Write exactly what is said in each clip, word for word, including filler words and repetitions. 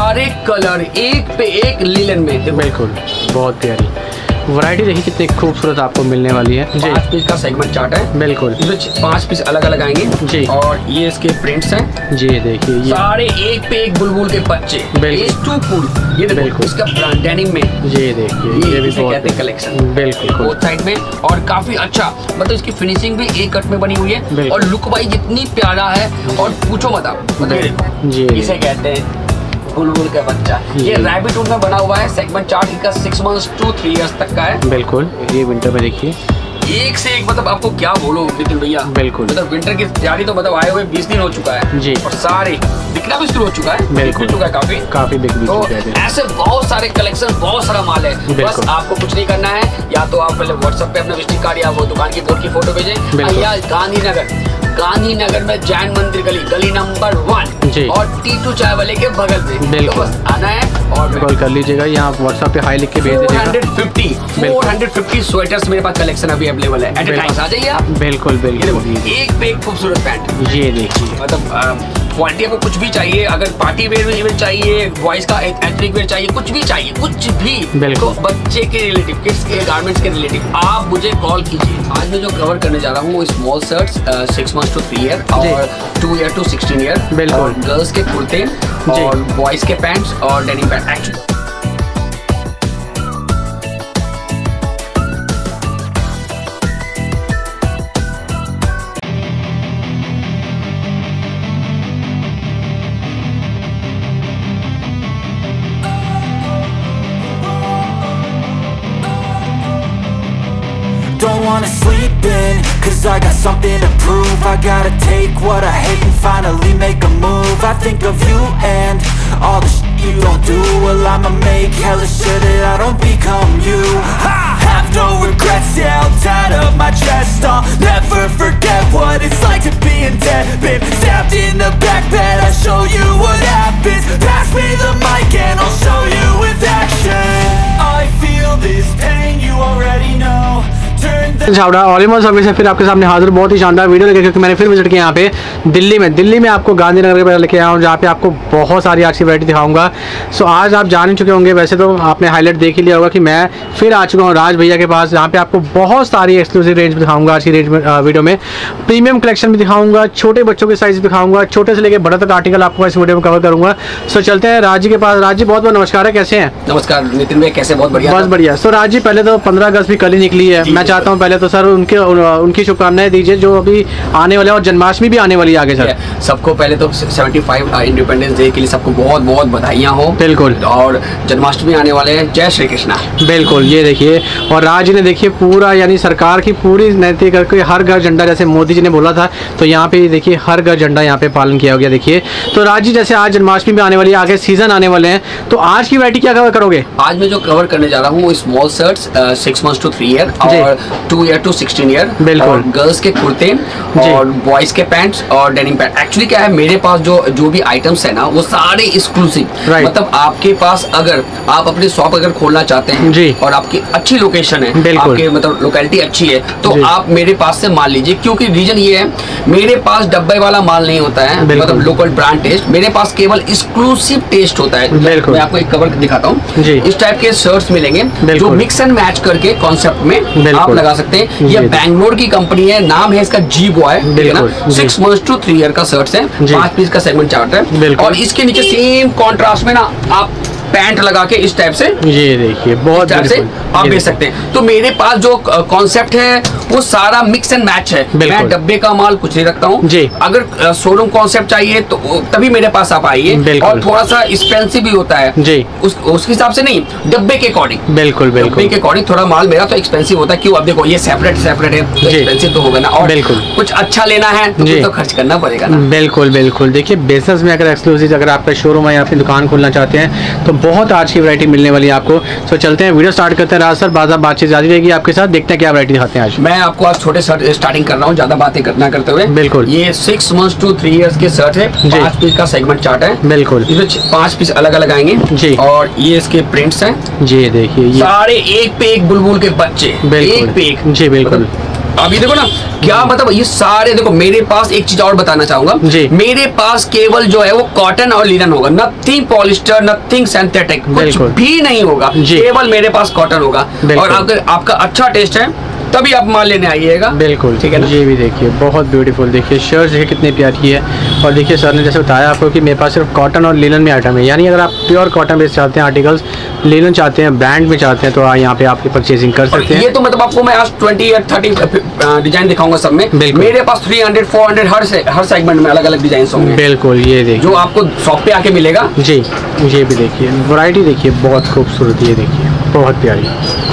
सारे कलर एक पे एक लीलन में। बिल्कुल, बहुत प्यारी वैरायटी देखिए कितनी खूबसूरत आपको मिलने वाली है जी। पाँच पीस का सेगमेंट चार्ट है। बिल्कुल, इसमें पांच पीस अलग अलग आएंगे जी। और ये इसके प्रिंट्स हैं जी। देखिए ये सारे एक पे एक बुलबुल के बच्चे। बिल्कुल, ये देखो इसका ब्रांड डेनिम में ये देखिए ये, ये भी बहुत कहते हैं कलेक्शन। बिल्कुल बोथ साइड में और काफी अच्छा, मतलब इसकी फिनिशिंग भी एक कट में बनी हुई है और लुक वाइज इतनी प्यारा है और पूछो मत आप। मतलब जी इसे कहते हैं बुलबुल का बच्चा। ये रैबिट वुड में बना हुआ है। सेगमेंट चार्ट इसका six months to three years तक का है। बिल्कुल, ये विंटर में देखिए एक से एक, मतलब आपको क्या बोलो नितिन भैया। बिल्कुल, मतलब विंटर की तैयारी तो मतलब आए हुए बीस दिन हो चुका है जी। और सारे दिखना भी शुरू हो चुका है। बिल्कुल, चुका है काफी काफी बिक भी तो चुका है। ऐसे बहुत सारे कलेक्शन, बहुत सारा माल है। बस आपको कुछ नहीं करना है, या तो आप पहले व्हाट्सएप पे अपना विजिटिंग कार्ड या वो दुकान की बोर्ड की फोटो भेजें। या गांधीनगर गांधीनगर में जैन मंदिर गली गली नंबर वन और टी टू चाय वाले के बगल में। तो बस आना है और कॉल कर लीजिएगा। यहाँ व्हाट्सएप पे हाई लिख के भेज दीजिएगा। चार सौ पचास स्वेटर्स मेरे पास कलेक्शन अभी अवेलेबल है। एट ए टाइम आ जाइए आप। बिल्कुल बिल्कुल, एक पे एक खूबसूरत पैंट। ये देखिए, मतलब क्वालिटी आपको कुछ भी चाहिए, अगर पार्टी वेयर में चाहिए, बॉयज का एथनिक वेयर चाहिए, कुछ भी चाहिए, कुछ भी तो बच्चे के रिलेटिव, किड्स के गारमेंट्स के रिलेटिव आप मुझे कॉल कीजिए। आज मैं जो कवर करने जा रहा हूँ small shirts six months to three year और two year to sixteen year. बिल्कुल, गर्ल्स के कुर्ते और बॉयज के पैंट्स और denim pant. Actually don't wanna sleep in, cause I got something to prove. I gotta take what I hate and finally make a move. I think of you and all the shit you don't do. Well, I'ma make hella sure that I don't become you. I have no regrets, yeah, I'll tie up my chest. I'll never forget what it's like to be in debt. Been stabbed in the back bed, I'll show you what happens. Pass me the mic and I'll show you with action. I feel this pain, you already know. छावड़ा almost अभी से फिर आपके सामने हाजिर बहुत ही शानदार video लेके, क्योंकि मैंने फिर विजिट किया यहाँ पे दिल्ली में दिल्ली में आपको गांधीनगर के बारे लेके आया हूँ, जहाँ पे आपको बहुत सारी आज की वैरायटी दिखाऊंगा। सो आज आप जान ही चुके होंगे, वैसे तो आपने हाईलाइट देख ही लिया होगा कि मैं फिर आ चुका हूँ राज भैया के पास, जहाँ पे आपको बहुत सारी एक्सक्लूसिव रेंज दिखाऊंगा। आज की रेंज में वीडियो में प्रीमियम कलेक्शन भी दिखाऊंगा, छोटे बच्चों के साइज दिखाऊंगा, छोटे से लेकर बड़ा तक आर्टिकल आपको इस वीडियो में कवर करूंगा। सो चलते हैं राज जी के पास। राज जी बहुत बहुत नमस्कार है, कैसे हैं? नमस्कार नितिन भाई, कैसे? बहुत बढ़िया, बस बढ़िया। सो राज जी पहले तो पंद्रह अगस्त भी कल ही निकली है, मैं चाहता हूँ पहले तो सर उनके उनकी शुभकामनाएं दीजिए जो अभी आने वाले, और जन्माष्टमी भी आने वाली है आगे सर। सबको पहले तो पचहत्तरवां इंडिपेंडेंस डे के लिए सबको बहुत बहुत बधाइयां हो। बिल्कुल, और जन्माष्टमी आने वाले हैं, जय श्री कृष्णा। बिल्कुल, ये देखिए, और राज जी ने देखिए पूरा यानी सरकार की पूरी नीति करके हर घर झंडा, जैसे मोदी जी ने बोला था, तो यहाँ पे देखिए हर घर झंडा यहाँ पे पालन किया गया। देखिए तो राज जी जैसे आज जन्माष्टमी भी आने वाली है, आगे सीजन आने वाले हैं, तो आज की वैरायटी क्या कवर करोगे? आज मैं जो कवर करने जा रहा हूँ small shirts six months to three year और two year to sixteen year. बिल्कुल, गर्ल्स के कुर्ते और बॉयज के पैंट्स और डेनिम पैंट। एक्चुअली क्या है, मेरे पास जो जो भी आइटम्स है ना वो सारे एक्सक्लूसिव, मतलब आपके पास अगर आप अपनी शॉप अगर खोलना चाहते हैं जी, और आपकी अच्छी लोकेशन है, आपके मतलब लोकेलिटी अच्छी है, तो आप मेरे पास से माल लीजिए। क्योंकि रीजन ये है, मेरे पास डब्बे वाला माल नहीं होता है, मतलब लोकल ब्रांड टेस्ट, मेरे पास केवल एक्सक्लूसिव टेस्ट होता है। मैं आपको एक कवर दिखाता हूँ, इस टाइप के शर्ट्स मिलेंगे जो मिक्स एंड मैच करके कॉन्सेप्ट में आप लगा सकते हैं। ये बैंगलोर की कंपनी है, नाम है इसका G boy, six months to three year का शर्ट्स है, पांच पीस का सेगमेंट चार्ट है, और इसके नीचे सेम कॉन्ट्रास्ट में ना आप पैंट लगा के इस टाइप से, ये देखिए बहुत टाइप से आप बेच सकते हैं। तो मेरे पास जो कॉन्सेप्ट है वो सारा मिक्स एंड मैच है। मैं डब्बे का माल कुछ नहीं रखता हूँ। अगर शोरूम कॉन्सेप्ट चाहिए तो तभी मेरे पास आप आइए, और थोड़ा सा एक्सपेंसिव भी होता है जी, उस उसके हिसाब से नहीं, डब्बे के अकॉर्डिंग। बिल्कुल बिल्कुल, डब्बे के अकॉर्डिंग थोड़ा माल मेरा तो एक्सपेंसिव होता है। क्यों? अब देखो ये सेपरेट सेपरेट है तो एक्सपेंसिव तो होगा ना, और कुछ अच्छा लेना है तो तो खर्च करना पड़ेगा ना। बिल्कुल बिल्कुल, देखिए बिजनेस में अगर एक्सक्लूसिव, अगर आपका शोरूम है या अपनी दुकान खोलना चाहते हैं तो बहुत आज की वैरायटी मिलने वाली है आपको। तो चलते हैं, वीडियो स्टार्ट करते हैं। राज सर बाजार बातचीत जारी रहेगी आपके साथ, देखते हैं क्या वैरायटी दिखाते हैं आज। मैं आपको आज छोटे शर्ट स्टार्टिंग कर रहा हूँ, ज्यादा बातें करना करते हुए। बिल्कुल, ये six months to three years के शर्ट है, पांच पीस का सेगमेंट चार्ट है। बिल्कुल, इसमें पांच पीस अलग अलग आएंगे जी, और ये इसके प्रिंट्स हैं जी। देखिए सारे एक पे एक बुलबुल के बच्चे, एक पे एक जी। बिल्कुल, अभी देखो ना क्या मतलब ये सारे देखो। मेरे पास एक चीज और बताना चाहूंगा जी, मेरे पास केवल जो है वो कॉटन और लिनन होगा, नथिंग पॉलिस्टर, नथिंग सिंथेटिक, कुछ भी नहीं होगा, केवल मेरे पास कॉटन होगा। और अगर आपका अच्छा टेस्ट है तभी आप माल लेने आइएगा। बिल्कुल, ठीक है ना। ये भी देखिए बहुत ब्यूटीफुल, देखिए शर्ट देखिए कितनी प्यारी है। और देखिए सर ने जैसे बताया आपको कि मेरे पास सिर्फ कॉटन और लिनन में आइटम है, यानी अगर आप प्योर कॉटन बेस चाहते हैं आर्टिकल्स, लिनन चाहते हैं, ब्रांड में चाहते हैं, तो यहाँ पे आप परचेजिंग कर सकते हैं। ये तो मतलब आपको मैं आज ट्वेंटी या थर्टी डिजाइन दिखाऊंगा सब में। मेरे पास थ्री हंड्रेड फोर हंड्रेड हर से, हर सेगमेंट में अलग अलग डिजाइन होंगे। बिल्कुल, ये देखिए जो आपको शॉप पे आके मिलेगा। जी, ये भी देखिए वैरायटी देखिए बहुत खूबसूरत, ये देखिए बहुत प्यारी।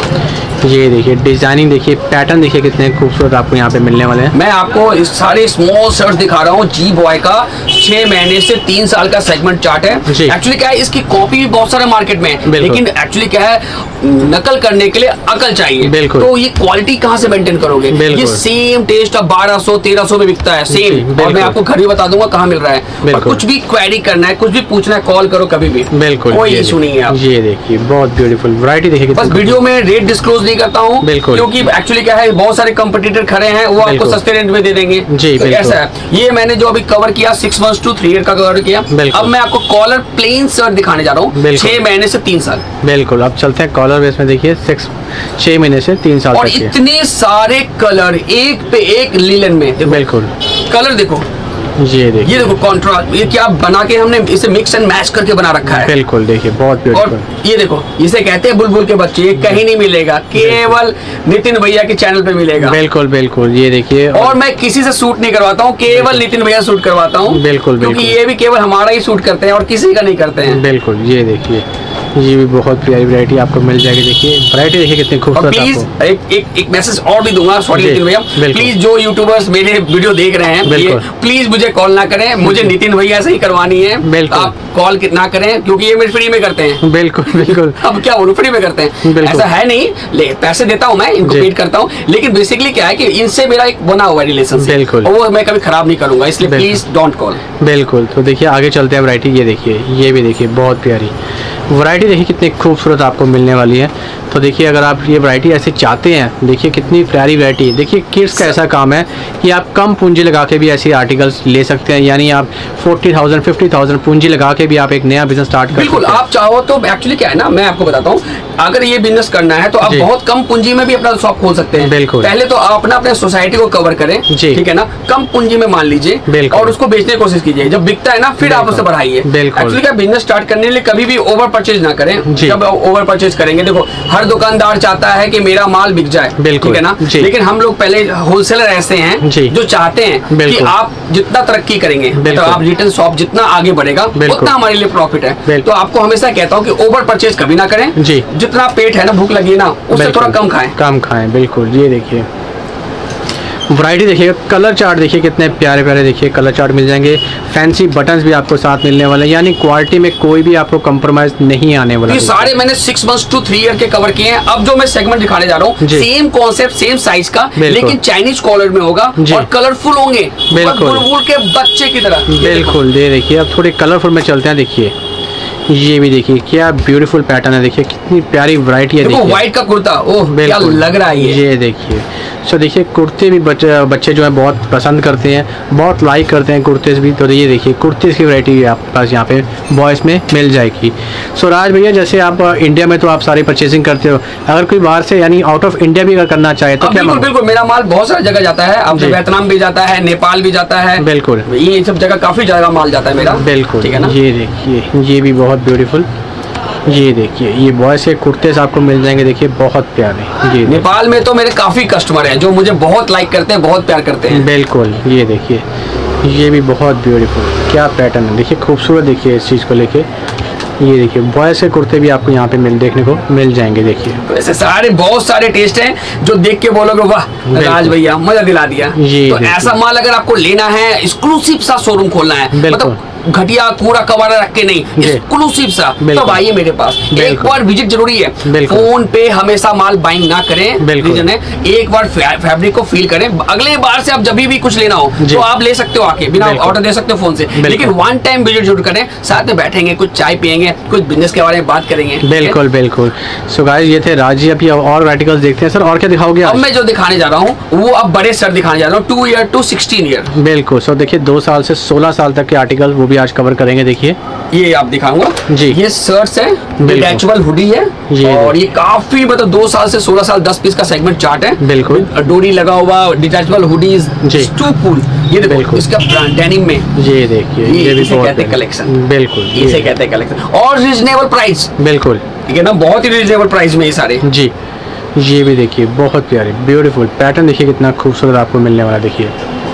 ये देखिए डिजाइनिंग देखिए, पैटर्न देखिए कितने खूबसूरत आपको यहाँ पे मिलने वाले हैं। मैं आपको इस सारे स्मॉल शर्ट्स दिखा रहा हूँ। जी बॉय का छह महीने से तीन साल का सेगमेंट चार्ट है। एक्चुअली क्या है, इसकी कॉपी भी बहुत सारे मार्केट में है, लेकिन एक्चुअली क्या है, नकल करने के लिए अकल चाहिए। तो ये क्वालिटी कहाँ से मेंटेन करोगे? ये सेम टेस्ट अब बारह सौ तेरह सौ में बिकता है सेम, और मैं आपको घर भी बता दूंगा कहाँ मिल रहा है। और कुछ भी क्वेरी करना है, कुछ भी पूछना है, कॉल करो कभी भी, बिल्कुल कोई इशू नहीं है। ये देखिए बहुत ब्यूटीफुल वैरायटी देखिए। बस वीडियो में रेट डिस्क्लोज नहीं करता हूँ, क्योंकि एक्चुअली क्या है, बहुत सारे कंपटीटर खड़े हैं, वो आपको सस्ते रेट में दे देंगे। जी, तो ऐसा है। ये मैंने जो अभी कवर किया six months to three year का कवर किया। अब मैं आपको कॉलर प्लेन शर्ट दिखाने जा रहा हूँ, छह महीने से तीन साल। बिल्कुल, अब चलते हैं कॉलर बेस में। देखिए सिक्स छह महीने से तीन साल, और इतने सारे कलर एक पे एक लिनन में। बिल्कुल, कलर देखो, ये देखिए, ये देखो कॉन्ट्रास्ट, ये क्या बना के हमने इसे मिक्स एंड मैच करके बना रखा है। बिल्कुल देखिए बहुत ब्यूटीफुल। और ये देखो, इसे कहते हैं बुलबुल के बच्चे, ये कहीं नहीं मिलेगा, केवल नितिन भैया के चैनल पे मिलेगा। बिल्कुल बिल्कुल, ये देखिए। और, और मैं किसी से शूट नहीं करवाता हूँ, केवल नितिन भैया शूट करवाता हूँ। बिल्कुल, क्योंकि ये भी केवल हमारा ही शूट करते हैं और किसी का नहीं करते हैं। बिल्कुल, ये देखिए ये भी बहुत प्यारी वैरायटी आपको मिल जाएगी। देखिए वैरायटी देखिए कितनी खूबसूरत। प्लीज एक एक एक मैसेज और भी दूंगा, सॉरी नितिन भैया, प्लीज जो यूट्यूबर्स मेरे वीडियो देख रहे हैं, प्लीज मुझे कॉल ना करें, मुझे नितिन भैया से ही करवानी है। आप कॉल ना करें, क्योंकि ये मेरे फ्री में करते हैं। बिल्कुल बिल्कुल, अब क्या बोलूं, फ्री में करते हैं, ऐसा है नहीं, ले पैसे देता हूँ मैं, इनको पेड करता हूँ, लेकिन बेसिकली क्या है कि इनसे मेरा एक बना हुआ रिलेशनशिप, और वो मैं कभी खराब नहीं करूंगा, इसलिए प्लीज डोंट कॉल। बिल्कुल, तो देखिए आगे चलते हैं वैरायटी। ये देखिए, ये भी देखिए बहुत प्यारी वैरायटी देखिए कितनी खूबसूरत आपको मिलने वाली है। तो देखिए अगर आप ये वैरायटी ऐसे चाहते हैं, देखिए कितनी प्यारी वैरायटी है। देखिए किड्स का ऐसा काम है कि आप कम पूंजी लगा के भी ऐसी आर्टिकल्स ले सकते हैं, यानी आप फोर्टी थाउजेंड फिफ्टी थाउजेंड पूंजी लगा के भी आप एक नया बिजनेस स्टार्ट कर सकते हैं। बिल्कुल, आप चाहो तो एक्चुअली क्या है ना, मैं आपको बताता हूँ, अगर ये बिजनेस करना है तो आप बहुत कम पूंजी में भी अपना शॉप खोल सकते हैं। बिल्कुल, पहले तो आप अपना अपने सोसाइटी को कवर करें, ठीक है ना, कम पूंजी में मान लीजिए, और उसको बेचने की कोशिश कीजिए। जब बिकता है ना, फिर आप उसे बढ़ाइए। एक्चुअली क्या, बिजनेस स्टार्ट करने के लिए कभी भी ओवर परचेज ना करें। जब ओवर परचेज करेंगे, देखो हर दुकानदार चाहता है कि मेरा माल बिक जाए, ठीक है ना, लेकिन हम लोग पहले होलसेलर ऐसे हैं जो चाहते हैं कि आप जितना तरक्की करेंगे, तो आप रिटेल शॉप जितना आगे बढ़ेगा उतना हमारे लिए प्रॉफिट है। तो आपको हमेशा कहता हूँ कि ओवर परचेज कभी ना करें। जितना पेट है ना, भूख लगी है ना, उससे थोड़ा कम खाएं, कम खाएं। बिल्कुल, ये देखिए वैरायटी देखिए, कलर चार्ट देखिए कितने प्यारे प्यारे देखिए कलर चार्ट मिल जाएंगे। फैंसी बटन्स भी आपको साथ मिलने वाले हैं, यानी क्वालिटी में कोई भी आपको कंप्रोमाइज नहीं आने वाला। ये सारे मैंने six months to three year के कवर किए हैं। अब जो मैं सेगमेंट दिखाने जा रहा हूँ, सेम कॉन्सेप्ट सेम साइज का, लेकिन चाइनीज कॉलर में होगा और कलरफुल होंगे, बुलबुल के बच्चे की तरह। बिल्कुल, ये देखिए अब थोड़े कलरफुल में चलते हैं। देखिए ये भी देखिए क्या ब्यूटीफुल पैटर्न है, देखिए कितनी प्यारी वैरायटी है। देखिए व्हाइट का कुर्ता, ओह क्या लग रहा है ये। ये देखिए, सो देखिए कुर्ते भी बच्चे बच्चे जो है बहुत पसंद करते हैं, बहुत लाइक करते हैं कुर्ते भी। तो ये देखिए कुर्ते की वैरायटी आपके पास यहाँ पे बॉयज़ में मिल जाएगी। सो राज भैया, जैसे आप इंडिया में तो आप सारी परचेजिंग करते हो, अगर कोई बाहर से यानी आउट ऑफ इंडिया भी अगर करना चाहे तो क्या? बिल्कुल बिल्कुल, मेरा माल बहुत सारी जगह जाता है, अब वियतनाम भी जाता है, नेपाल भी जाता है। बिल्कुल, ये सब जगह काफी ज्यादा माल जाता है मेरा। बिल्कुल, ठीक है ना। ये देखिए ये भी बहुत ब्यूटीफुल, ये देखिए ये बॉयज के कुर्ते आपको मिल जाएंगे, देखिए बहुत प्यारे। ये नेपाल में तो मेरे काफी कस्टमर हैं जो मुझे बहुत लाइक करते हैं, बहुत प्यार करते हैं। बिल्कुल, ये देखिए ये भी बहुत ब्यूटीफुल, क्या पैटर्न है, देखिए खूबसूरत। देखिए इस चीज़ को लेके ये देखिए बॉयज के कुर्ते भी आपको यहाँ पे मिल देखने को मिल जाएंगे। देखिए तो ऐसे सारे बहुत सारे टेस्ट हैं जो देख के बोलोगे वाह राज भैया मजा दिला दिया। तो ऐसा माल अगर आपको लेना है, एक्सक्लूसिव सा शोरूम खोलना है, मतलब घटिया कूड़ा कबाड़ा रख के नहीं, एक्सक्लूसिव सा। तो आइए मेरे पास, एक बार विजिट जरूरी है। फोन पे हमेशा माल बाइंग ना करें, रीजन है एक बार फैब्रिक को फील करें। अगले बार से आप जब भी कुछ लेना हो तो आप ले सकते हो आके, बिना ऑर्डर दे सकते हो फोन से, लेकिन वन टाइम विजिट जरूर करें। साथ में बैठेंगे, कुछ चाय पियेंगे, कुछ बिजनेस के बारे में बात करेंगे। बिल्कुल बिल्कुल। सो गाइस ये थे राज जी। अभी और आर्टिकल्स देखते हैं सर, और क्या दिखाओगे? अब मैं जो दिखाने जा रहा हूँ वो अब बड़े शर्ट दिखाने जा रहा हूँ, two year to sixteen year. बिल्कुल। सो देखिए दो साल से सोलह साल तक के आर्टिकल वो भी आज कवर करेंगे। देखिए ये आप दिखाऊंगा जी, ये शर्ट्स है, डिटैचेबल हुडी है, और ये काफी मतलब दो साल से सोलह साल दस पीस का सेगमेंट चार्ट है। बिल्कुल। डोरी लगा हुआ, डिटैचेबल हुडीज, टू कूल। ये देखो इसका डेनिम में, ये देखिए ये भी कहते हैं कलेक्शन। बिल्कुल, इसे कहते हैं कलेक्शन, और रीजनेबल प्राइस। बिल्कुल, ठीक है ना, बहुत ही रीजनेबल प्राइस में ये सारे जी। ये भी देखिए बहुत प्यारे ब्यूटीफुल पैटर्न, देखिए कितना खूबसूरत आपको मिलने वाला। देखिए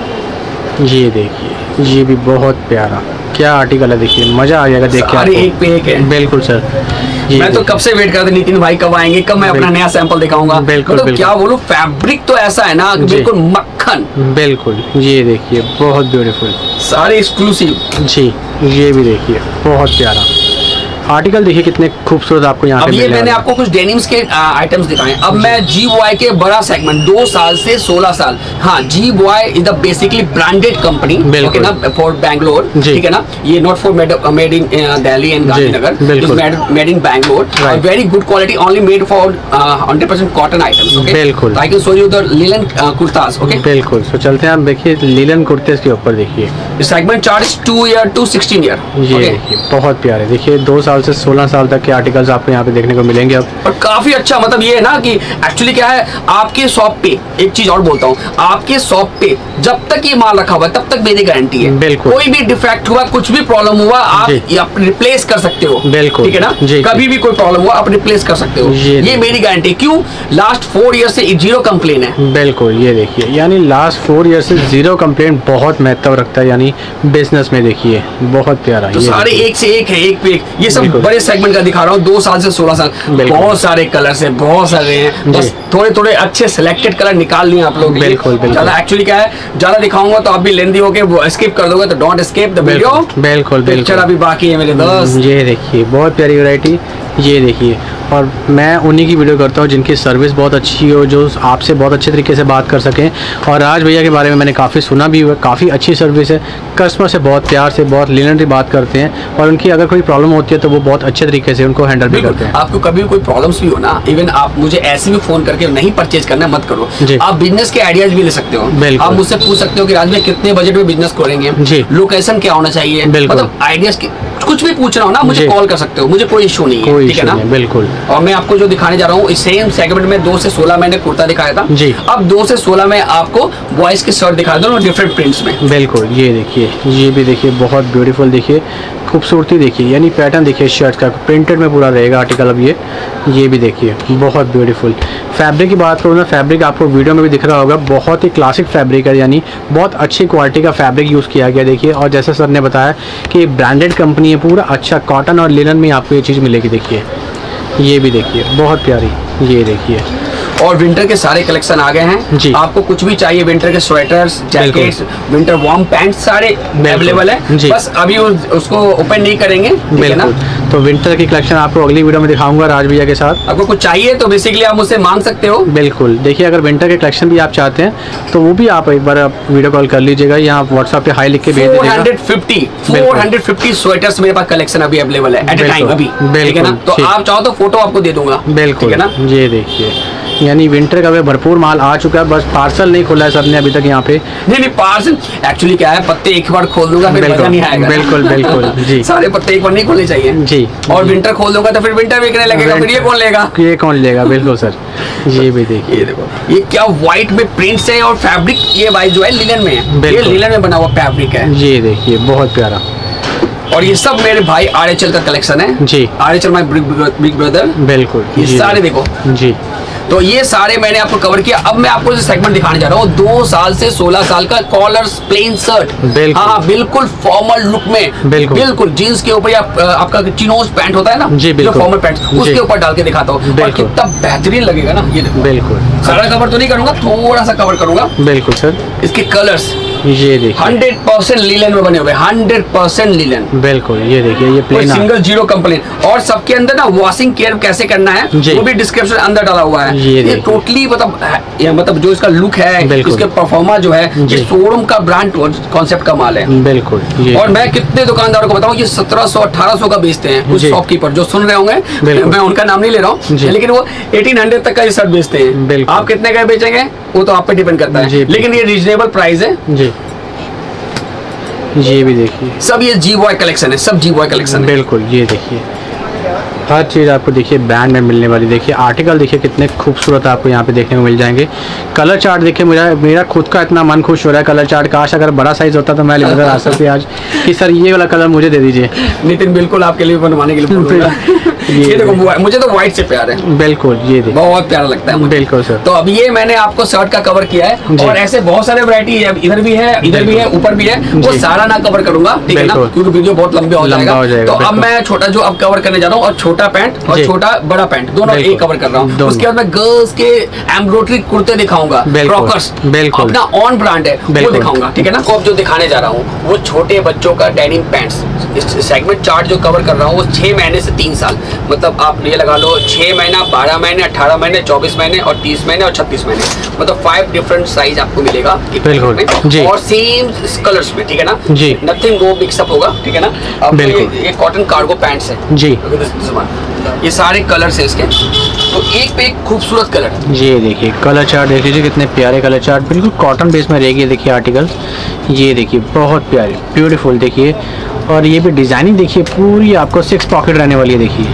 ये देखिए ये भी बहुत प्यारा, क्या आर्टिकल है, देखिए मजा आ जाएगा देख के। सारे एक पे एक है। बिल्कुल सर। मैं तो कब से वेट कर रहा था नितिन भाई कब आएंगे, कब मैं अपना नया सैंपल दिखाऊंगा। बिल्कुल, तो क्या बोलूं, फैब्रिक तो ऐसा है ना बिल्कुल मक्खन। बिल्कुल, ये देखिए बहुत ब्यूटीफुल, सारे एक्सक्लूसिव जी। ये भी देखिए बहुत प्यारा आर्टिकल, देखिए कितने खूबसूरत आपको यहाँ पे। अब ये मैंने आपको कुछ डेनिम्स के आइटम्स दिखाए। अब मैं जी बॉय के बड़ा सेगमेंट दो साल से सोलह साल, हाँ जी boy is the basically branded company, okay ना, फॉर बैंगलोर, ठीक है ना। ये not for made in Delhi and Gandhinagar, made in Bangalore, very good quality, only made for hundred percent cotton items. Okay, बिल्कुल। I can show you the linen kurtas. Okay, बिल्कुल। तो चलते हैं, आप देखिए लिनन कुर्ते के ऊपर देखिए segment chart two year to sixteen year. ये देखिए बहुत प्यारे, देखिए दो साल से सोलह साल तक के आर्टिकल्स आपको यहाँ पे देखने को मिलेंगे। अब और काफी अच्छा, मतलब ये है ना कि एक्चुअली क्या है, आपके शॉप पे एक चीज और बोलता हूँ, आपके शॉप पे जब तक ये माल रखा हुआ तब तक मेरी गारंटी है। बिल्कुल। कोई भी डिफेक्ट हुआ, कुछ भी प्रॉब्लम हुआ, आप रिप्लेस कर सकते हो। बिल्कुल, ठीक है ना, कभी भी कोई प्रॉब्लम हुआ आप रिप्लेस कर सकते हो, ये, ये मेरी गारंटी। क्यों, लास्ट फोर ईयर से जीरो कंप्लेन है। बिल्कुल, ये देखिए यानी लास्ट फोर ईयर से जीरो कंप्लेन बहुत महत्व रखता है यानी बिजनेस में। देखिए बहुत प्यारा, तो सारे एक से एक है, एक पे एक। ये सब बड़े सेगमेंट का दिखा रहा हूँ, दो साल से सोलह साल, बहुत सारे कलर्स हैं, बहुत सारे हैं, बस थोड़े थोड़े अच्छे सिलेक्टेड कलर निकाल लिए आप लोग। बिल्कुल, ज्यादा एक्चुअली क्या है, ज्यादा दिखाऊंगा तो आप भी लेंदी होके स्किप कर दोगे, तो डोंट स्किप द वीडियो। बिल्कुल, पिक्चर अभी बाकी है मेरे दोस्त। ये देखिए बहुत प्यारी वैरायटी, ये देखिए। और मैं उन्हीं की वीडियो करता हूँ जिनकी सर्विस बहुत अच्छी हो, जो आपसे बहुत अच्छे तरीके से बात कर सकें। और राज भैया के बारे में मैंने काफ़ी सुना भी हुआ, काफ़ी अच्छी सर्विस है, कस्टमर से बहुत प्यार से, बहुत लीनियंटली बात करते हैं, और उनकी अगर कोई प्रॉब्लम होती है तो वो बहुत अच्छे तरीके से उनको हैंडल भी करते हैं। आपको कभी कोई प्रॉब्लम्स भी हो ना, इवन आप मुझे ऐसे भी फोन करके नहीं परचेज करना मत करो, आप बिजनेस के आइडियाज भी ले सकते हो। आप मुझसे पूछ सकते हो कि राज भाई कितने बजट में बिजनेस करेंगे, लोकेशन क्या होना चाहिए, मतलब आइडियाज कुछ भी पूछना हो ना मुझे कॉल कर सकते हो, मुझे कोई इशू नहीं है, ठीक है ना। बिल्कुल। और मैं आपको जो दिखाने जा रहा हूँ, सेम सेगमेंट में दो से सोलह मैंने कुर्ता दिखाया था जी। अब दो से सोलह में आपको बॉयज के शर्ट दिखा दूँ डिफरेंट प्रिंट्स में। बिल्कुल, ये देखिए ये भी देखिए बहुत ब्यूटीफुल, देखिए खूबसूरती देखिए, यानी पैटर्न देखिए शर्ट का प्रिंटेड में पूरा रहेगा आर्टिकल। अब ये ये भी देखिए बहुत ब्यूटीफुल। फैब्रिक की बात करूँ ना, फैब्रिक आपको वीडियो में भी दिख रहा होगा, बहुत ही क्लासिक फैब्रिक है, यानी बहुत अच्छी क्वालिटी का फैब्रिक यूज़ किया गया। देखिए, और जैसे सर ने बताया कि ब्रांडेड कंपनी है, पूरा अच्छा कॉटन और लिनन में आपको ये चीज़ मिलेगी। देखिए ये भी देखिए बहुत प्यारी, ये देखिए। और विंटर के सारे कलेक्शन आ गए हैं जी। आपको कुछ भी चाहिए, विंटर के sweaters, jackets, winter warm pant सारे अवेलेबल है। बस अभी उस, उसको ओपन नहीं करेंगे, ठीक है ना। तो विंटर की कलेक्शन आपको अगली वीडियो में दिखाऊंगा राज भैया के साथ। आपको कुछ चाहिए तो बेसिकली आप मुझसे मांग सकते हो। बिल्कुल, देखिए अगर विंटर के कलेक्शन भी आप चाहते हैं तो वो भी आप एक बार आप वीडियो कॉल कर लीजिएगा, यहाँ व्हाट्सएप पे हाई लिख के भेज दीजिएगा। चार सौ पचास स्वेटर्स मेरे पास कलेक्शन अभी अवेलेबल है एट ए टाइम अभी, ठीक है ना। तो आप चाहो तो फोटो आपको दे दूंगा। बिल्कुल, है ना। ये देखिए यानी विंटर का भरपूर माल आ चुका है, बस पार्सल नहीं खोला है सर ने अभी तक यहाँ पे। नहीं नहीं पार्सल एक्चुअली क्या है, पत्ते एक बार खोल दूंगा फिर मजा नहीं आएगा। बिल्कुल बिल्कुल जी, सारे पत्ते एक बार नहीं खोलने चाहिए जी। और विंटर खोल दूंगा तो फिर विंटर बिकने लगेगा, फिर ये कौन लेगा, ये कौन लेगा। बिल्कुल सर, ये भी देखिए, ये देखो ये क्या व्हाइट में प्रिंट्स है, और फैब्रिक ये भाई जो है लिनन में है, ये लिनन में बना हुआ फैब्रिक है। ये देखिए बहुत प्यारा। और ये सब मेरे भाई आर एच एल का कलेक्शन है जी, R H L my big brother. बिल्कुल, ये सारे देखो जी। तो ये सारे मैंने आपको कवर किया। अब मैं आपको जो सेगमेंट दिखाने जा रहा हूँ, दो साल से सोलह साल का कॉलर प्लेन शर्ट, हाँ बिल्कुल फॉर्मल लुक में, बिल्कुल बिल्कुल जींस के ऊपर, या आपका चिनोज पैंट होता है ना जी, जो फॉर्मल पैंट, उसके ऊपर डाल के दिखाता हूँ, और कितना बेहतरीन लगेगा ना। ये देखो, बिल्कुल सारा कवर तो नहीं करूंगा, थोड़ा सा कवर करूंगा। बिल्कुल सर। इसके कलर्स ये देखिए हंड्रेड परसेंट लीलन में बने हुए, हंड्रेड परसेंट लीलन। बिल्कुल ये देखिए ये प्लेन सिंगल जीरो कंप्लेन। और सबके अंदर ना वॉशिंग केयर कैसे करना है वो भी डिस्क्रिप्शन अंदर डाला हुआ है। ये, ये टोटली मतलब ये मतलब जो इसका लुक है, इसके परफॉर्मा जो है, ये शोरूम का ब्रांड कॉन्सेप्ट का माल है। बिल्कुल। और मैं कितने दुकानदारों को बताऊं, ये सत्रह सौ अठारह सौ का बेचते हैं कुछ शॉपकीपर जो सुन रहे होंगे, मैं उनका नाम नहीं ले रहा हूँ, लेकिन वो एटीन हंड्रेड तक का ये शर्ट बेचते हैं। आप कितने का बेचेंगे वो तो आप पे डिपेंड करता है, लेकिन ये रीजनेबल प्राइस है जी। ये भी देखिए सब ये जी बॉय कलेक्शन है, सब जी बॉय कलेक्शन है। बिल्कुल ये देखिए हर चीज़ आपको देखिए बैंड में मिलने वाली। देखिए आर्टिकल देखिए कितने खूबसूरत आपको यहाँ पे देखने को मिल जाएंगे। कलर चार्ट देखिए, मेरा मेरा खुद का इतना मन खुश हो रहा है कलर चार्ट। काश अगर बड़ा साइज होता तो मैं लिखा आ सकती आज कि सर ये वाला कलर मुझे दे दीजिए। नितिन बिल्कुल आपके लिए बनवाने के लिए ये, ये देखो मुझे तो व्हाइट से प्यार है। बिल्कुल ये देखो बहुत प्यारा लगता है मुझे। बिल्कुल सर। तो अब ये मैंने आपको शर्ट का कवर किया है और ऐसे बहुत सारे वैरायटी है, इधर भी है, इधर भी है, ऊपर भी है। वो सारा ना कवर करूंगा, ठीक है ना, क्योंकि वीडियो बहुत लंबे हो जाएगा। तो अब मैं छोटा जो अब कवर करने जा रहा हूँ, और छोटा पैंट और छोटा बड़ा पैंट दोनों एक कवर कर रहा हूँ। उसके बाद मैं गर्ल्स के एम्ब्रॉयडरी कुर्ते दिखाऊंगा, क्रॉकर्स अपना ऑन ब्रांड है वो दिखाऊंगा, ठीक है ना। अब जो दिखाने जा रहा हूँ वो छोटे बच्चों का डेनिम पैंट्स। इस सेगमेंट चार्ट जो कवर कर रहा हूँ वो छह महीने से तीन साल, मतलब आप ये लगा लो छह महीना, बारह महीने, अठारह महीने, चौबीस महीने और तीस महीने और छत्तीस महीने, मतलब फाइव डिफरेंट साइज आपको मिलेगा में, और सेम कलर्स में, ठीक है ना जी। नथिंग वो मिक्सअप होगा, ठीक है ना। अब ये, ये कॉटन कार्गो पैंट्स है जी, ये सारे कलर्स है इसके, तो एक पे एक खूबसूरत कलर। ये देखिए कलर चार्ट देख लीजिए कितने प्यारे कलर चार्ट, बिल्कुल कॉटन बेस में रहेगी। देखिए आर्टिकल ये देखिए बहुत प्यारे ब्यूटीफुल देखिए, और ये भी डिजाइनिंग देखिए पूरी आपको सिक्स पॉकेट रहने वाली है। देखिए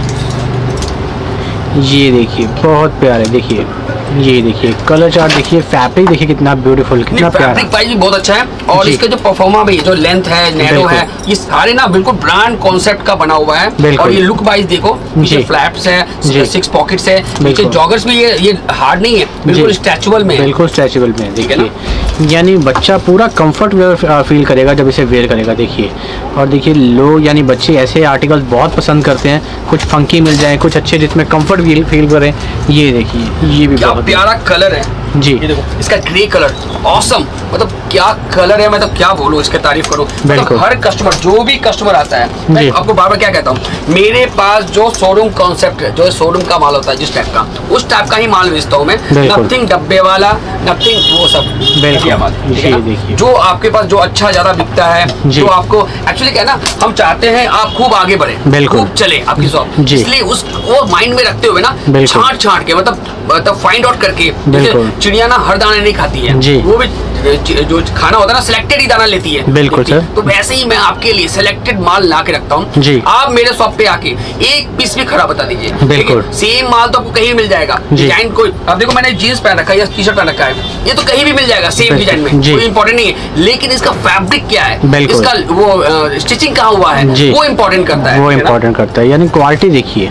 ये देखिए बहुत प्यारे, देखिए ये देखिए कलर चार्ट देखिए, फैब्रिक देखिए कितना ब्यूटीफुल, कितना प्यारा। फैब्रिक प्राइस भी बहुत अच्छा है, और इसका जो परफॉर्मा भी जो लेंथ है, नैरो है, ये सारे ना बिल्कुल ब्रांड कॉन्सेप्ट का बना हुआ है। और ये लुक वाइज देखो, नीचे फ्लैप्स है, सिक्स पॉकेट्स है, नीचे जॉगर्स भी, ये ये हार्ड नहीं है, बिल्कुल स्ट्रेचेबल में, बिल्कुल स्ट्रेचेबल में। देखिए यानी बच्चा पूरा कंफर्ट फील करेगा जब इसे वेयर करेगा। देखिए और देखिए लोग यानी बच्चे ऐसे आर्टिकल्स बहुत पसंद करते हैं, कुछ फंकी मिल जाए, कुछ अच्छे जिसमें कंफर्ट फील करें। ये देखिए ये भी बहुत प्यारा कलर है जी, ये देखो इसका ग्रे कलर ऑसम, मतलब क्या कलर है, मैं तो क्या बोलूं, इसके तारीफ करूं। मतलब हर कस्टमर जो भी कस्टमर आता है, मैं आपको बार बार क्या कहता हूं, मेरे पास जो शोरूम कॉन्सेप्ट है, जो शोरूम का माल होता है जिस टाइप का, उस टाइप का ही माल बेचता हूं मैं। नथिंग डब्बे वाला, नथिंग वो सब माल, जो आपके पास जो अच्छा ज्यादा बिकता है, जो आपको एक्चुअली क्या है ना, हम चाहते हैं आप खूब आगे बढ़े, खूब चले आपकी शॉप, इसलिए उस वो माइंड में रखते हुए ना छांट छांट के, मतलब मतलब फाइंड आउट करके, चिड़िया ना हर दाने नहीं खाती है, वो भी जो खाना होता है ना सिलेक्टेड ही दाना लेती है। बिल्कुल सर। तो वैसे ही मैं आपके लिए सिलेक्टेड माल ला के रखता हूँ। आप मेरे शॉप पे आके एक पीस भी खराब बता दीजिए, बिल्कुल सेम माल तो आपको कहीं मिल जाएगा। डिजाइन कोई, अब देखो मैंने जीन्स पहन रखा है या टी शर्ट पहन रखा है, ये तो कहीं भी मिल जाएगा सेम डिजाइन में, कोई इंपॉर्टेंट नहीं है, लेकिन इसका फैब्रिक क्या है, इसका वो स्टिचिंग कहाँ हुआ है, वो इम्पोर्टेंट करता है, वो इम्पोर्टेंट करता है। यानी क्वालिटी देखिए,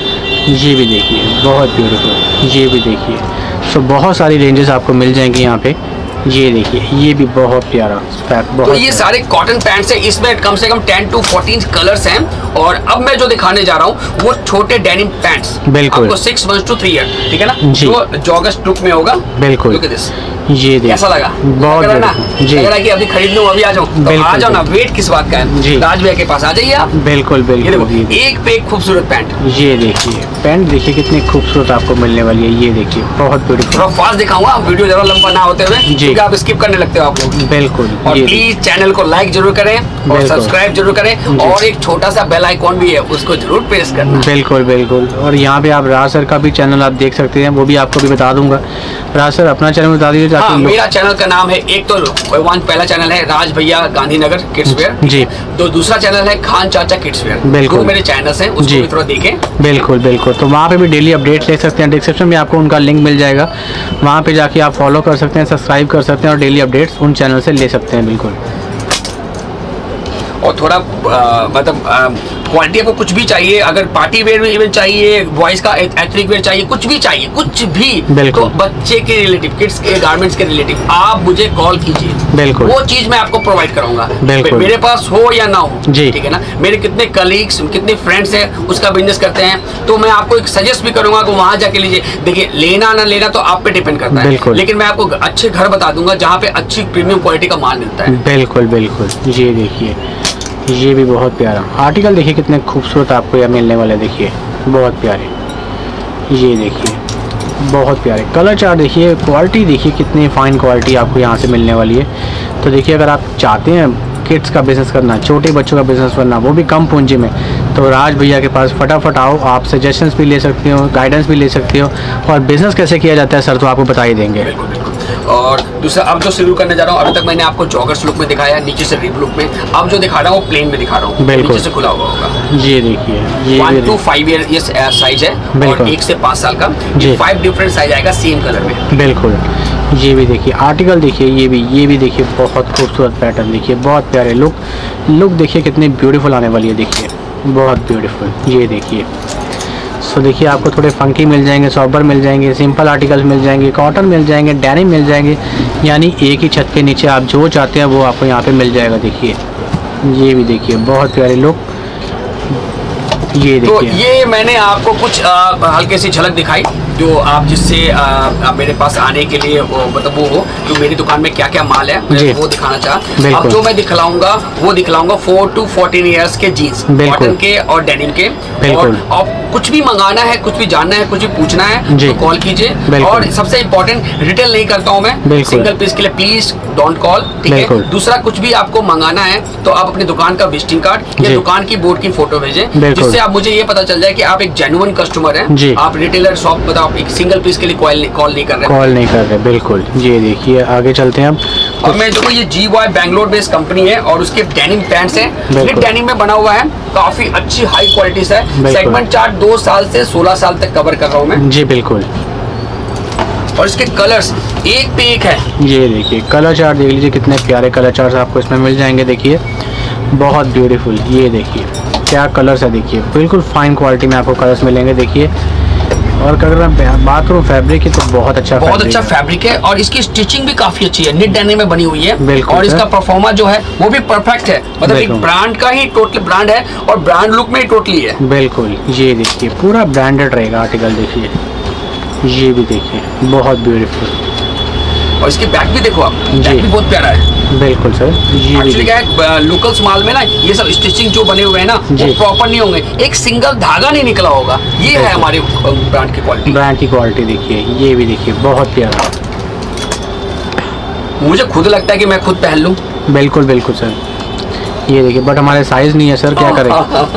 ये भी देखिए बहुत ब्यूटीफुल, ये भी देखिए। सो बहुत सारी रेंजेस आपको मिल जाएंगी यहाँ पे। ये देखिए ये भी बहुत प्यारा बहुत तो ये सारे कॉटन पैंट्स हैं, इसमें कम से कम टेन टू फोर्टीन कलर्स हैं। और अब मैं जो दिखाने जा रहा हूँ वो छोटे डेनिम पैंट्स, बिल्कुल आपको six months to three year, ठीक है ना, जो जॉगर्स लुक में होगा। बिल्कुल लुक एट दिस, ये कैसा लगा, बहुत लग रहा जी, लग रहा है कि अभी खरीद लूं, अभी आ जाऊं, तो आ जाओ ना, वेट किस बात का है, राज भैया के पास आ जाइए आप। बिल्कुल बिल्कुल, एक पे एक खूबसूरत पैंट। ये देखिए पैंट देखिए कितनी खूबसूरत आपको मिलने वाली है। ये देखिए बहुत ब्यूटीफुल, थोड़ा फास्ट दिखाऊंगा, वीडियो जरा लंबा ना होते हुए, क्योंकि आप स्किप करने लगते हो आप लोग। बिल्कुल, और प्लीज चैनल को लाइक जरूर करें और सब्सक्राइब जरूर करें, और एक छोटा सा बेल आइकॉन भी है उसको जरूर प्रेस करना। बिल्कुल बिल्कुल। और यहाँ पे आप राज सर का भी चैनल आप देख सकते हैं, वो भी आपको भी बता दूंगा। राज सर अपना चैनल बता दीजिए। हाँ, मेरा चैनल का नाम है, एक तो वन पहला चैनल है राज भैया गांधीनगर किड्स वेयर जी, तो दूसरा चैनल है खान चाचा किड्स वेयर। बिल्कुल मेरे चैनल्स हैं, उसको भी थोड़ा देखें। बिल्कुल बिल्कुल, तो वहाँ पे भी डेली अपडेट्स ले सकते हैं, डिस्क्रिप्शन में आपको उनका लिंक मिल जाएगा, वहाँ पे जाके आप फॉलो कर सकते हैं, सब्सक्राइब कर सकते हैं और डेली अपडेट्स उन चैनल से ले सकते हैं। बिल्कुल। और थोड़ा आ, मतलब क्वालिटी आपको कुछ भी चाहिए, अगर पार्टी वेयर में चाहिए, बॉयज का एथनिक वेयर चाहिए, कुछ भी चाहिए, कुछ भी, तो बच्चे के रिलेटिव, किड्स के गारमेंट्स के रिलेटिव आप मुझे कॉल कीजिए, बिल्कुल वो चीज मैं आपको प्रोवाइड कराऊंगा, मेरे पास हो या ना हो, ठीक है ना। मेरे कितने कलीग्स, कितने फ्रेंड्स हैं उसका बिजनेस करते हैं, तो मैं आपको एक सजेस्ट भी करूंगा कि वहां जाके लीजिए। देखिए लेना ना लेना तो आप पे डिपेंड करता है, लेकिन मैं आपको अच्छे घर बता दूंगा जहाँ पे अच्छी प्रीमियम क्वालिटी का माल मिलता है। बिल्कुल बिल्कुल। ये देखिए ये भी बहुत प्यारा आर्टिकल, देखिए कितने खूबसूरत आपको यह मिलने वाले, देखिए बहुत प्यारे, ये देखिए बहुत प्यारे कलर चार्ट, देखिए क्वालिटी, देखिए कितनी फाइन क्वालिटी आपको यहाँ से मिलने वाली है। तो देखिए अगर आप चाहते हैं किड्स का बिज़नेस करना, छोटे बच्चों का बिज़नेस करना, वो भी कम पूंजी में, तो राज भैया के पास फटाफट आओ, आप सजेशंस भी ले सकते हो, गाइडेंस भी ले सकते हो, और बिज़नेस कैसे किया जाता है सर तो आपको बता ही देंगे। बिल्कुल बिल्कुल। और दूसरा अब जो शुरू करने जा रहा हूँ, अभी तक मैंने आपको जॉगर्स लुक में दिखाया, नीचे से रिप लुक में, अब जो दिखा रहा हूँ वो प्लेन में दिखा रहा हूँ, नीचे से खुला हुआ होगा। ये देखिए ये वन टू फाइव ईयर ये साइज है, और एक से पाँच साल का, फाइव डिफरेंट साइज आएगा सेम कलर में। बिल्कुल। ये भी देखिए आर्टिकल, देखिए ये भी ये भी देखिए बहुत खूबसूरत पैटर्न, देखिए बहुत प्यारे लुक लुक देखिए कितनी ब्यूटीफुल आने वाली है, देखिए बहुत ब्यूटीफुल। ये देखिए सो देखिए आपको थोड़े फंकी मिल जाएंगे, सॉबर मिल जाएंगे, सिंपल आर्टिकल्स मिल जाएंगे, कॉटन मिल जाएंगे, डेनिम मिल जाएंगे, यानी एक ही छत के नीचे आप जो चाहते हैं वो आपको यहाँ पे मिल जाएगा। देखिए ये भी देखिए बहुत प्यारे लुक। ये देखिए तो ये मैंने आपको कुछ हल्के सी झलक दिखाई, जो आप जिससे आप मेरे पास आने के लिए मतलब वो हो तो मेरी दुकान में क्या क्या माल है मैं वो दिखाना चाह। अब जो मैं दिखलाऊंगा वो दिखलाऊंगा फोर टू फोर्टीन इयर्स के जीन्स, कॉटन के और डेनिम के, और आप कुछ भी मंगाना है, कुछ भी जानना है, कुछ भी पूछना है तो कॉल कीजिए। और सबसे इम्पोर्टेंट रिटेल नहीं करता हूँ मैं, सिंगल पीस के लिए प्लीज डोंट कॉल, ठीक है। दूसरा कुछ भी आपको मंगाना है तो आप अपनी दुकान का विजिटिंग कार्ड या दुकान की बोर्ड की फोटो भेजें, जिससे आप मुझे ये पता चल जाए कि आप एक जेन्युइन कस्टमर हैं, आप रिटेलर शॉप बताओ एक सिंगल पीस के लिए कॉल कॉल नहीं कर रहे कॉल नहीं कर रहे बिल्कुल। ये देखिए आगे चलते हैं अब। और मैं जो ये G Y Bangalore based company है और उसके डेनिम पैंट्स हैं, ये डेनिम में बना हुआ है, काफी अच्छी हाई क्वालिटी से, सेगमेंट चार्ट दो साल से सोलह साल तक कवर कर रहा हूँ मैं। जी बिल्कुल। और इसके कलर्स एक पे एक है। ये देखिए कलर चार्ट देख लीजिए कितने प्यारे कलर चार्ट आपको इसमें मिल जाएंगे, देखिए बहुत ब्यूटीफुल। ये देखिए क्या कलर्स है, देखिए बिल्कुल फाइन क्वालिटी में आपको कलर्स मिलेंगे। देखिए और अगर मैं बात करूँ फैब्रिक की तो बहुत अच्छा बहुत अच्छा फैब्रिक है, और इसकी स्टिचिंग भी काफी अच्छी है, निट डेनिम में बनी हुई है, और इसका परफॉर्मा जो है वो भी परफेक्ट है, मतलब एक ब्रांड का ही टोटली ब्रांड है और ब्रांड लुक में ही टोटली है। बिल्कुल। ये देखिए पूरा ब्रांडेड रहेगा आर्टिकल, देखिए ये भी देखिए बहुत ब्यूटीफुल। और इसके बैक भी देखो आप, बैक भी बहुत प्यारा है। बिल्कुल सर। एक्चुअली क्या है लोकल्स माल में ना ये सब स्टिचिंग जो बने हुए हैं ना वो प्रॉपर नहीं होंगे, एक सिंगल धागा नहीं निकला होगा, ये है हमारे ब्रांड की क्वालिटी। ब्रांड की क्वालिटी देखिए, ये भी देखिए बहुत प्यारा, मुझे खुद लगता है कि मैं खुद पहन लूं। बिल्कुल बिल्कुल सर। ये देखिए बट हमारे साइज नहीं है सर, क्या करें।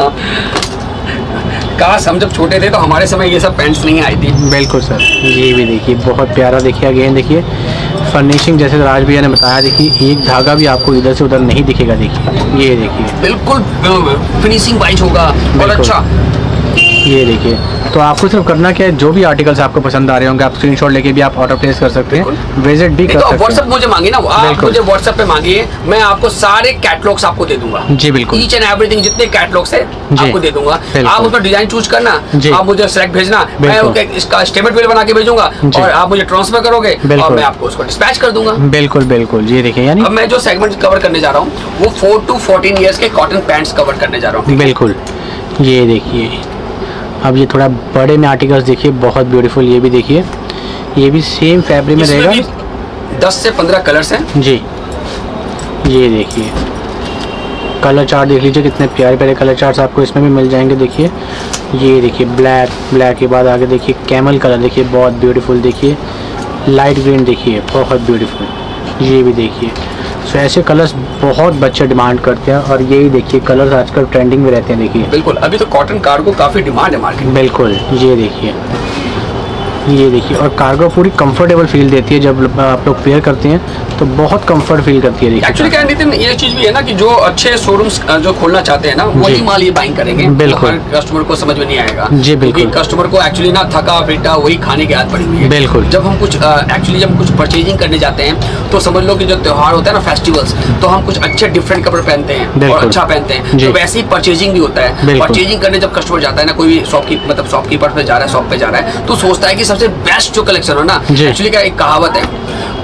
काश हम जब छोटे थे तो हमारे समय ये सब पैंट्स नहीं आई थी। बिल्कुल सर। ये भी देखिए बहुत प्यारा, देखिए अगेन देखिए फर्निशिंग जैसे राज भैया ने बताया, देखिए एक धागा भी आपको इधर से उधर नहीं दिखेगा। देखिए ये देखिए बिल्कुल फिनिशिंग वाइज होगा और अच्छा। ये देखिए तो आपको सिर्फ करना क्या है, जो भी आर्टिकल्स आपको पसंद आ रहे होंगे आप स्क्रीनशॉट लेके भी आप ऑर्डर प्लेस कर सकते हैं, विजिट भी कर सकते हैं। व्हाट्सएप मुझे मांगिए ना, आप मुझे व्हाट्सएप पे मांगिए, मैं आपको सारे कैटलॉग्स आपको दे दूंगा। जी बिल्कुल। ईच एंड एवरीथिंग जितने कैटलॉग्स है आपको दे दूंगा, आप उसमें डिजाइन चूज करना, आप मुझे सेलेक्ट भेजना, मैं इसका स्टेटमेंट बिल बना के भेजूंगा और आप मुझे ट्रांसफर करोगे और मैं आपको उसको डिस्पैच कर दूंगा। बिल्कुल बिल्कुल। ये देखिए यानी अब मैं जो सेगमेंट कवर करने जा रहा हूँ वो फोर टू फोर्टीन ईयर्स के कॉटन पैंट्स कवर करने जा रहा हूँ। बिल्कुल। ये देखिए अब ये थोड़ा बड़े में आर्टिकल्स देखिए बहुत ब्यूटीफुल, ये भी देखिए ये भी सेम फैब्रिक में रहेगा, दस से पंद्रह कलर्स हैं। जी ये देखिए कलर चार्ट देख लीजिए कितने प्यारे प्यारे कलर चार्ट्स आपको इसमें भी मिल जाएंगे। देखिए ये देखिए ब्लैक, ब्लैक के बाद आगे देखिए कैमल कलर, देखिए बहुत ब्यूटीफुल, देखिए लाइट ग्रीन, देखिए बहुत ब्यूटीफुल। ये भी देखिए सो ऐसे कलर्स बहुत बच्चे डिमांड करते हैं और यही देखिए कलर्स आजकल ट्रेंडिंग में रहते हैं। देखिए बिल्कुल अभी तो कॉटन कार्गो काफ़ी डिमांड है मार्केट। बिल्कुल। ये देखिए ये देखिए, और कार्गो पूरी कंफर्टेबल फील देती है जब आप लोग वेयर करते हैं तो बहुत कंफर्ट फील करती है। एक्चुअली क्या नितिन, ये चीज भी है ना कि जो अच्छे शोरूम्स जो खोलना चाहते हैं ना वही माल ये बाइंग करेंगे। बिल्कुल। हर कस्टमर को समझ में नहीं आएगा जी बिल्कुल। कस्टमर को एक्चुअली ना थका पीटा वही खाने की आदत पड़ी हुई है। बिल्कुल। जब हम कुछ एक्चुअली जब हम कुछ परचेजिंग करने जाते हैं तो समझ लो कि जो त्योहार होता है ना, फेस्टिवल्स, तो हम कुछ अच्छे डिफरेंट कपड़े पहनते हैं और अच्छा पहनते हैं, तो वैसे ही परचेजिंग भी होता है। परचेजिंग करने जब कस्टमर जाता है ना, कोई शॉप की मतलब शॉपकीपर पे जा रहा है, शॉप पे जा रहा है, तो सोचता है कि सबसे बेस्ट जो कलेक्शन हो ना, एक्चुअली क्या एक कहावत है,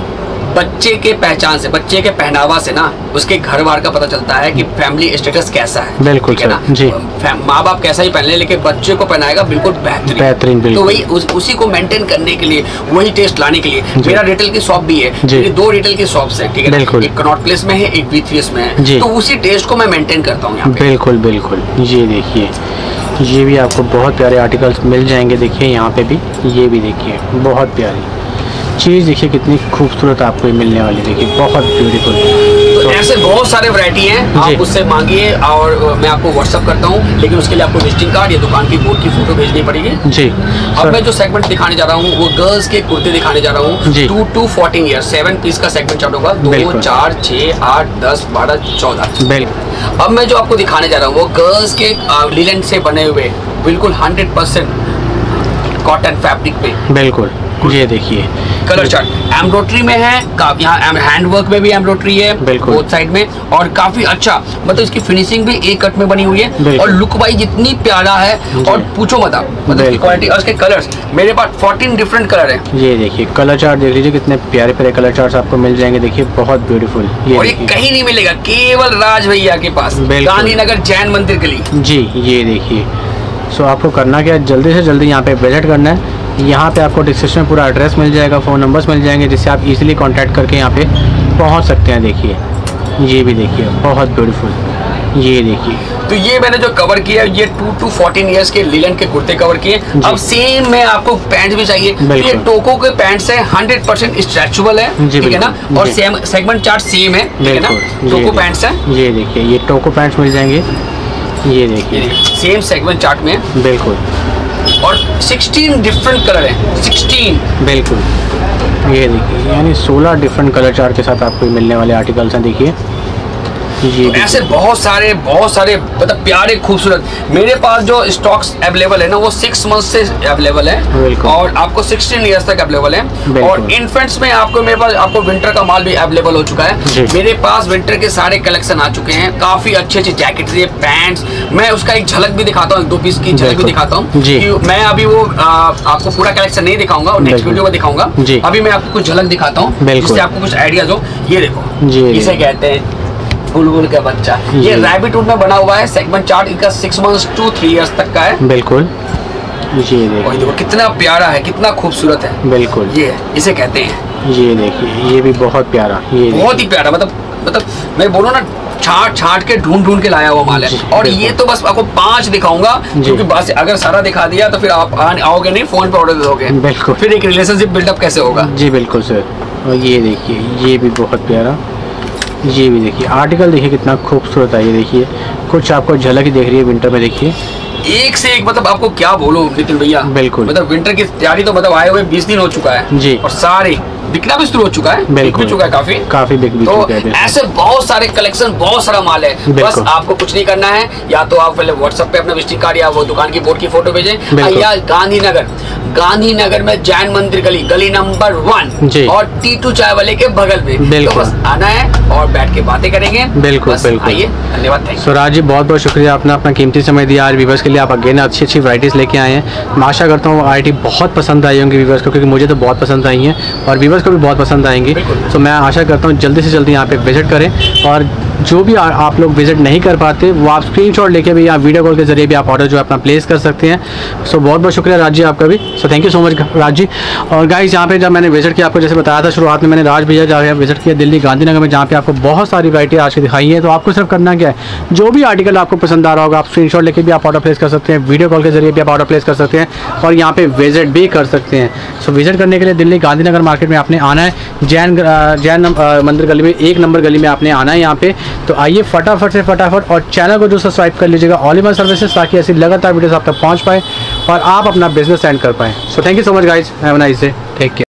बच्चे के पहचान से, बच्चे के पहनावा से ना उसके घर बार का पता चलता है कि फैमिली स्टेटस कैसा है। बिल्कुल है ना जी। माँ बाप कैसा ही पहन ले लेकिन बच्चे को पहनाएगा बिल्कुल बेहतरीन बेहतरीन। तो वही उस, उसी को मेंटेन करने के लिए, वही टेस्ट लाने के लिए मेरा रिटेल की शॉप भी है। मेरी दो रिटेल की शॉप्स है, ठीक है ना, एक कनॉट प्लेस में है, एक वी थ्री एस में है, तो उसी टेस्ट को मैं मेंटेन करता हूँ यहाँ पे। बिल्कुल बिल्कुल। ये देखिए, ये भी आपको बहुत प्यारे आर्टिकल्स मिल जाएंगे। देखिए यहाँ पे भी, ये भी देखिए बहुत प्यारी चीज़, देखिए कितनी खूबसूरत आपको ये मिलने वाली, देखिए बहुत ब्यूटीफुल। तो ऐसे बहुत सारे वैरायटी हैं, आप उससे मांगिए और मैं आपको व्हाट्सअप करता हूँ, लेकिन उसके लिए आपको विजिटिंग कार्ड या दुकान की बोर्ड की फोटो भेजनी पड़ेगी जी। अब मैं जो सेगमेंट दिखाने जा रहा हूँ वो गर्ल्स के कुर्ते दिखाने जा रहा हूँ, two to fourteen year, seven piece का सेगमेंट चार्ट होगा, दो चार छः आठ दस बारह चौदह। अब मैं जो आपको दिखाने जा रहा हूँ वो गर्ल्स के लिनन से बने हुए बिल्कुल हंड्रेड परसेंट कॉटन फैब्रिक पे। बिल्कुल। ये देखिए कलर चार्ट एम्ब्रॉयडरी में है, यहाँ हैंड वर्क में भी एम्ब्रॉयडरी है बोथ साइड में, और काफी अच्छा मतलब इसकी फिनिशिंग भी एक कट में बनी हुई है, और लुक वाइज इतनी प्यारा है और पूछो मत आप, मतलब क्वालिटी और उसके कलर्स, मेरे पास फोर्टीन डिफरेंट कलर है। ये देखिए कलर चार्ट देख लीजिए, कितने प्यारे प्यारे कलर चार्ट आपको मिल जाएंगे, देखिए बहुत ब्यूटीफुल। ये और ये कहीं नहीं मिलेगा, केवल राज भैया के पास, गांधीनगर जैन मंदिर गली जी। ये देखिए, सो आपको करना क्या है, जल्दी से जल्दी यहाँ पे विजिट करना है। यहाँ पे आपको डिस्क्रिप्शन में पूरा एड्रेस मिल जाएगा, फ़ोन नंबर्स मिल जाएंगे, जिससे आप इजीली कांटेक्ट करके यहाँ पे पहुँच सकते हैं। देखिए ये भी देखिए बहुत ब्यूटीफुल। ये देखिए, तो ये मैंने जो कवर किया ये टू टू फोर्टीन ईयर्स के लिलन के कुर्ते कवर किए। अब सेम में आपको पैंट भी चाहिए, तो ये टोको के पैंट्स है, हंड्रेड परसेंट स्ट्रेचेबल है, ठीक है ना, और सेम सेगमेंट चार्ट सेम है, ठीक है ना, टोको पैंट्स है। ये देखिए ये टोको पैंट्स मिल जाएंगे, ये देखिए सेम सेगमेंट चार्ट में बिल्कुल, और सोलह डिफरेंट कलर है, सोलह बिल्कुल। ये देखिए यानी सोलह डिफरेंट कलर चार्ट के साथ आपको मिलने वाले आर्टिकल्स हैं। देखिए तो ऐसे बहुत सारे बहुत सारे मतलब प्यारे खूबसूरत मेरे पास जो स्टॉक्स अवेलेबल है ना वो सिक्स मंथ से अवेलेबल है, और आपको सिक्सटीन ईयर्स तक अवेलेबल है, और इन्फेंट्स में आपको मेरे पास आपको विंटर का माल भी अवेलेबल हो चुका है। मेरे पास विंटर के सारे कलेक्शन आ चुके हैं, काफी अच्छे अच्छे जैकेट्स, ये पैंट्स, मैं उसका एक झलक भी दिखाता हूँ, दो पीस की झलक भी दिखाता हूँ। मैं अभी वो आ, आपको पूरा कलेक्शन नहीं दिखाऊंगा, नेक्स्ट वीडियो में दिखाऊंगा। अभी मैं आपको कुछ झलक दिखाता हूँ जिससे आपको कुछ आइडियाज हो। ये देखो, इसे कहते हैं बुलबुल का बच्चा, ये रैबिट वुड में बना हुआ है, सेगमेंट चार्ट इसका six months to three years तक का है। बिल्कुल। ये देखो, देखो कितना प्यारा है, कितना खूबसूरत है। बिल्कुल, ये इसे कहते हैं। ये देखिए ये भी बहुत प्यारा, ये बहुत ही प्यारा, मतलब मतलब मैं बोलूँ ना छाट छाट के ढूंढ ढूंढ के लाया हुआ माल है। और ये तो बस आपको पांच दिखाऊंगा, क्योंकि बस अगर सारा दिखा दिया तो फिर आप आओगे नहीं, फोन पे ऑर्डर दे दोगे, बिल्कुल, फिर एक रिलेशनशिप बिल्डअप कैसे होगा। जी बिल्कुल सर। और ये देखिए ये भी बहुत प्यारा, ये भी देखिए आर्टिकल देखिए कितना खूबसूरत है। ये देखिए कुछ आपको झलक ही देख रही है विंटर में, देखिए एक से एक, मतलब आपको क्या बोलूं नितिन भैया, बिल्कुल, मतलब विंटर की तैयारी तो मतलब आए हुए बीस दिन हो चुका है जी, और सारे बिकना भी शुरू हो चुका है, बिक भी चुका है, काफी काफी बिक भी तो चुका है। ऐसे बहुत सारे कलेक्शन, बहुत सारा माल है, बस आपको कुछ नहीं करना है, या तो आप पहले व्हाट्सएप पे अपना विजिटिंग कार्ड या वो दुकान की बोर्ड की फोटो भेजें, या गांधीनगर गांधीनगर में जैन मंदिर गली गली नंबर वन और टी टू चाय वाले के बगल में, तो बस आना है और बैठ के बातें करेंगे। बिल्कुल बिल्कुल, आइए, धन्यवाद। थैंक यू स्वराज जी, बहुत बहुत शुक्रिया, आपने अपना कीमती समय दिया आज व्यूवर्स के लिए। आप अगेन अच्छी अच्छी वैराइटीज लेके आए हैं। मैं आशा करता हूँ आईटी बहुत पसंद आई होंगी व्यूवर्स को, क्योंकि मुझे तो बहुत पसंद आई हैं और व्यूवर्स को भी बहुत पसंद आएंगी। तो मैं आशा करता हूँ जल्दी से जल्दी यहाँ पे विजिट करें, और जो भी आ, आप लोग विजिट नहीं कर पाते वो आप स्क्रीनशॉट लेके भी या वीडियो कॉल के जरिए भी आप ऑर्डर जो है अपना प्लेस कर सकते हैं। सो बहुत बहुत शुक्रिया राज जी आपका भी, so thank you so much Raj ji. और गाइस यहाँ पे जब मैंने विजिट किया, आपको जैसे बताया था शुरुआत में, मैंने राज भैया जहाँ विजिट किया दिल्ली गांधीनगर में, जहाँ पे आपको बहुत सारी वैरायटी आज की दिखाई है। तो आपको सिर्फ करना क्या है, जो भी आर्टिकल आपको पसंद आ रहा होगा आप स्क्रीनशॉट लेके भी आप ऑर्डर प्लेस कर सकते हैं, वीडियो कॉल के जरिए भी आप ऑर्डर प्लेस कर सकते हैं, और यहाँ पे विजिट भी कर सकते हैं। सो विजिट करने के लिए दिल्ली गांधीनगर मार्केट में आपने आना है, जैन जैन मंदिर गली में एक नंबर गली में आपने आना है यहाँ पे। तो आइए फटाफट से फटाफट, और चैनल को जो सब्सक्राइब कर लीजिएगा ऑल इन वन सर्विसेज, ताकि ऐसी लगातार वीडियोस आप तक पहुँच पाए। और आप अपना बिजनेस एंड कर पाएँ। So thank you so much guys, have a nice day, take care.